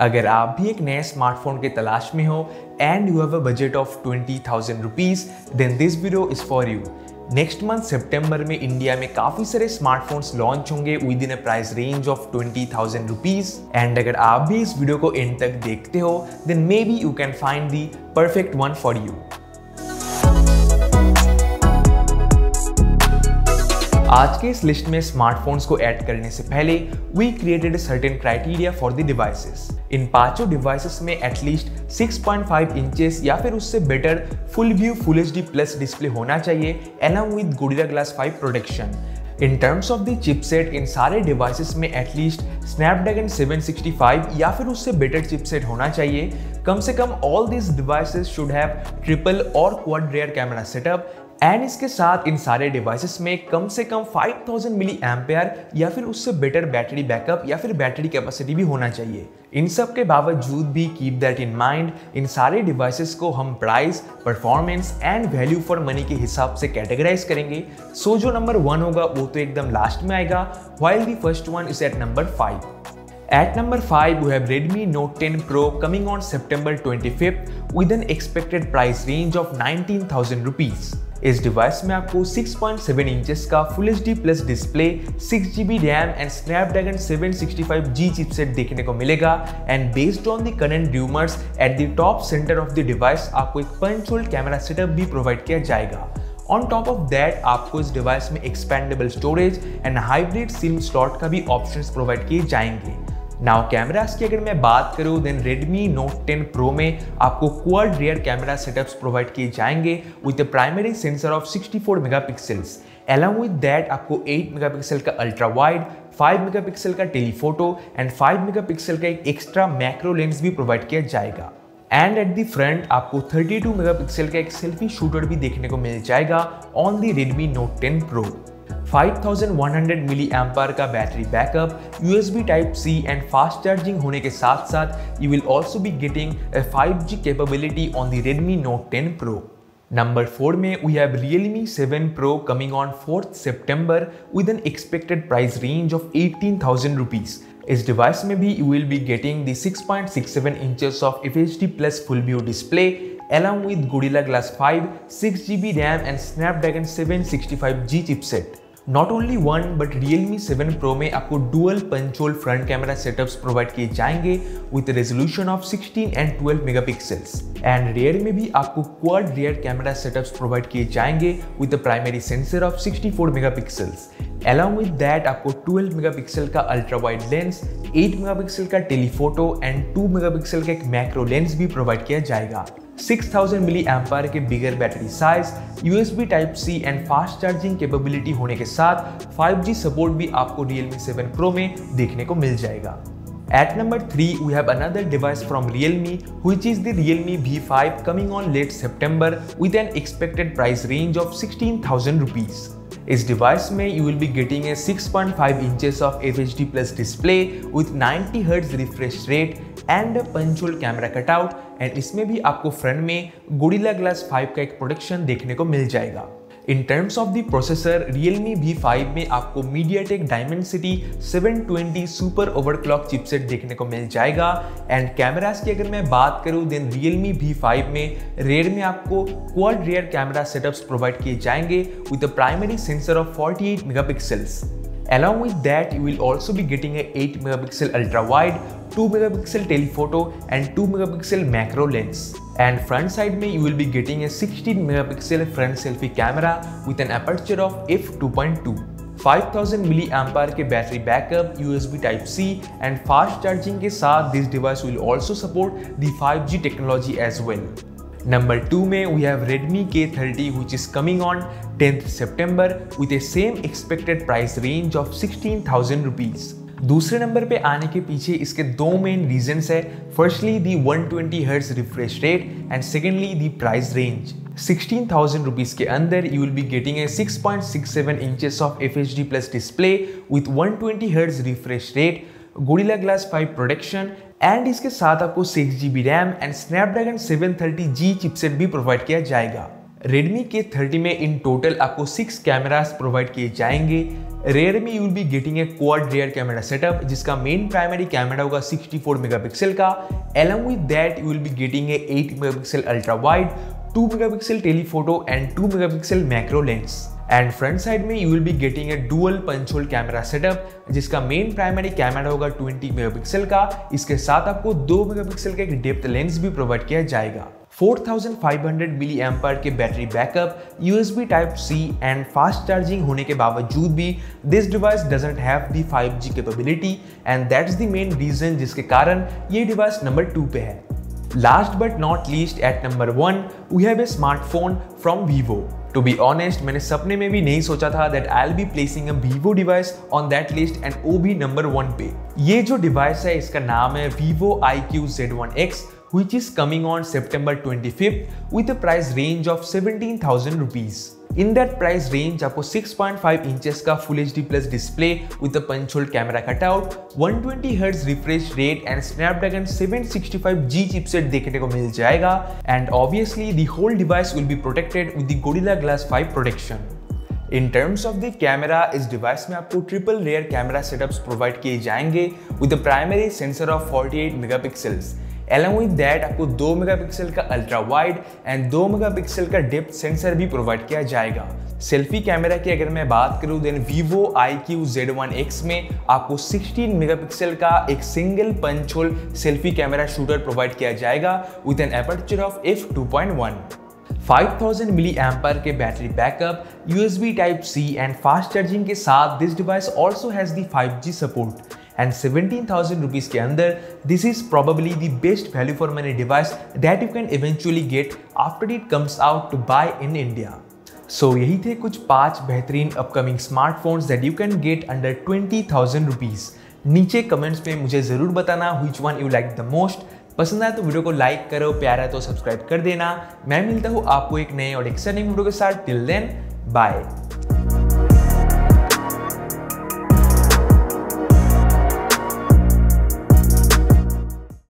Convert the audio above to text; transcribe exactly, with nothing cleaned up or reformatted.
अगर आप भी एक नए स्मार्टफोन के तलाश में हो and you have a budget of twenty thousand rupees, then this video is for you. Next month सितंबर में इंडिया में काफी सारे स्मार्टफोन्स लॉन्च होंगे within a price range of twenty thousand rupees and अगर आप भी इस वीडियो को एंड तक देखते हो then maybe you can find the perfect one for you. आज के इस लिस्ट में स्मार्टफोन्स को ऐड करने से पहले we created certain criteria for the devices. इन पांचों डिवाइसेस में at least six point five inches या फिर उससे better full view full HD plus display होना चाहिए along with Gorilla Glass five protection. In terms of the chipset इन सारे डिवाइसेस में at least Snapdragon seven sixty five या फिर उससे बेटर चिपसेट होना चाहिए। कम से कम all this devices should have triple और quad rear camera setup and इसके साथ इन सारे डिवाइसेस में कम से कम फाइव थाउजेंड मिली एम्पेयर या फिर उससे बेटर बैटरी बैकअप या फिर बैटरी कैपेसिटी भी होना चाहिए। इन सब के बावजूद भी कीप दैट इन माइंड, इन सारे डिवाइसेस को हम price, performance and value for money के हिसाब से कैटेगराइज करेंगे। सो जो नंबर वन होगा वो तो एकदम लास्ट में आएगा, while the first one is at number five. At number five, we have Redmi Note ten Pro coming on September twenty-fifth with an expected price range of nineteen thousand rupees. इस device में आपको six point seven inches का full HD plus display, six GB RAM and Snapdragon seven sixty five G chipset देखने को मिलेगा and based on the current rumours at the top centre of the device आपको एक punch hole camera setup भी provide किया जाएगा। On top of that आपको इस डिवाइस में expandable storage and hybrid SIM slot का भी ऑप्शंस प्रोवाइड किए जाएंगे। नाउ कैमरास की अगर मैं बात करूं then Redmi Note ten Pro में आपको quad rear camera setups provide किए जाएंगे with a primary sensor of sixty four megapixels. Along with that आपको एट मेगापिक्सल का अल्ट्रा वाइड, फाइव मेगापिक्सल का टेलीफोटो एंड फाइव मेगापिक्सल का एक extra macro lens भी प्रोवाइड किया जाएगा। एंड एट द फ्रंट आपको थर्टी टू मेगापिक्सल का एक सेल्फी शूटर भी देखने को मिल जाएगा on the Redmi Note ten Pro। Five thousand one hundred milli ampere का battery backup, USB type C and fast charging होने के साथ साथ you will also be getting a five G capability on the Redmi Note ten Pro। Number four में we have Realme seven Pro coming on fourth September with an expected price range of eighteen thousand rupees. इस device में भी you will be getting the six point six seven inches of F H D plus full view display along with Gorilla Glass five, six GB RAM and Snapdragon seven sixty five G chipset. Not only one but Realme seven Pro में आपको dual punch hole front camera setups provide किए जाएंगे with resolution of sixteen and twelve megapixels and rear में भी आपको quad rear camera setups provide किए जाएंगे with primary sensor of sixty four megapixels. Along with that आपको twelve megapixel का ultra wide lens, eight megapixel का telephoto and two megapixel का एक मैक्रो लेंस भी प्रोवाइड किया जाएगा। सिक्स थाउजेंड मिली एम्पायर के bigger battery size, USB type C and fast charging capability होने के साथ फाइव जी सपोर्ट भी आपको Realme सेवन Pro में देखने को मिल जाएगा। At number three, we have another device from Realme, which is the Realme V five coming on late September with an expected price range of sixteen thousand rupees. इस device में you will be getting a six point five inches of F H D plus display with ninety hertz refresh rate and a punch hole camera cutout and इसमें भी आपको front में Gorilla Glass five का एक protection देखने को मिल जाएगा। In terms of the processor Realme V five में आपको MediaTek Dimensity seven twenty super overclock chipset देखने को मिल जाएगा एंड कैमरास की अगर मैं बात करूं देन Realme V फाइव में रेयर में आपको quad rear camera setups provide किए जाएंगे with a primary sensor of forty eight megapixels. Along with that, you will also be getting a eight megapixel ultra wide, two megapixel telephoto and two megapixel macro lens. And front side में you will be getting a sixteen megapixel front selfie camera with an aperture of f two point two. Five thousand milli empire के battery backup, USB type C and fast charging के साथ this device will also support the five G technology as well. Number two में we have Redmi K thirty which is coming on tenth September with a same expected price range of sixteen thousand rupees. दूसरे नंबर पे आने के पीछे इसके दो main reasons है। Firstly the one twenty hertz refresh rate and secondly the price range. Sixteen thousand rupees के अंदर you will be getting a six point six seven inches of F H D plus display with one twenty hertz refresh rate, Gorilla Glass five protection and इसके साथ आपको six GB RAM and Snapdragon seven thirty G chipset भी provide किया जाएगा। Redmi K thirty में in total आपको सिक्स cameras provide किए जाएंगे। रेयर में you will be getting a quad rear camera setup जिसका मेन प्राइमरी कैमरा होगा सिक्सटी फोर मेगापिक्सल का। Along with that you will be getting a eight megapixel ultra wide, two megapixel telephoto and two megapixel macro lens. And front side में you will be getting a dual punch hole camera setup जिसका main primary camera होगा twenty megapixel का। इसके साथ आपको two megapixel का एक depth lens भी प्रोवाइड किया जाएगा। Four thousand five hundred milli empire के battery backup, USB type C and fast charging होने के बावजूद भी this device doesn't have the five G capability and that's the main reason जिसके कारण ये डिवाइस नंबर टू पे है। Last but not least at number one we have a smartphone from Vivo. To be honest मैंने सपने में भी नहीं सोचा था that I will be placing a Vivo device on that list and वो भी नंबर वन पे। ये जो डिवाइस है इसका नाम है Vivo iQOO Z one X which is coming on September twenty-fifth with a price range of seventeen thousand rupees. In that price range आपको सिक्स पॉइंट फाइव इंचेस का Full H D Plus display with a punch hole camera cutout, one twenty hertz refresh rate and Snapdragon seven sixty five G chipset देखने को मिल जाएगा and obviously the whole device will be protected with the Gorilla Glass five protection. In terms of the camera, इस device में आपको triple rear camera setups provide किए जाएंगे with a primary sensor of forty eight megapixels. Along with that आपको two megapixel का ultra wide and two megapixel का depth sensor भी provide किया जाएगा। सेल्फी कैमरा की अगर मैं बात करूं then Vivo iQOO Z one X में आपको सिक्सटीन मेगापिक्सल का एक सिंगल पंच hole selfie camera shooter provide किया जाएगा with an aperture of F two point one. Five thousand milli empire के battery backup, USB type C and fast charging के साथ this device also has the five G support and seventeen thousand rupees के अंदर this is probably the best value for money device that you can eventually get after it comes out to buy in India. So यही थे कुछ पांच बेहतरीन upcoming smartphones that you can get under twenty thousand rupees. नीचे comments में मुझे जरूर बताना which one you like the most. पसंद आया तो वीडियो को लाइक करो, प्यारा है तो सब्सक्राइब कर देना। मैं मिलता हूँ आपको एक नए और एक्साइटिंग वीडियो के साथ। Till then bye.